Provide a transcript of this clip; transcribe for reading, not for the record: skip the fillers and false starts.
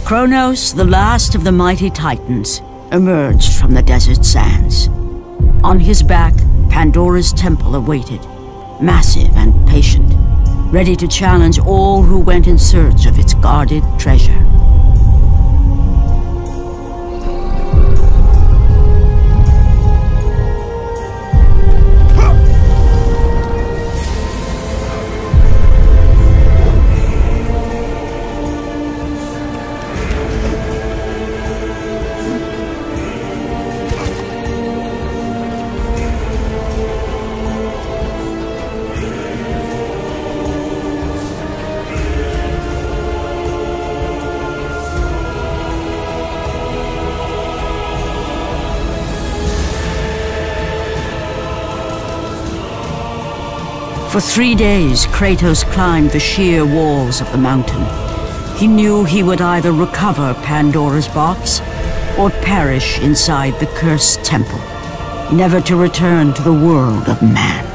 Kronos, the last of the mighty titans, emerged from the desert sands. On his back, Pandora's temple awaited, massive and patient, ready to challenge all who went in search of its guarded treasure. For 3 days, Kratos climbed the sheer walls of the mountain. He knew he would either recover Pandora's box or perish inside the cursed temple, never to return to the world of man.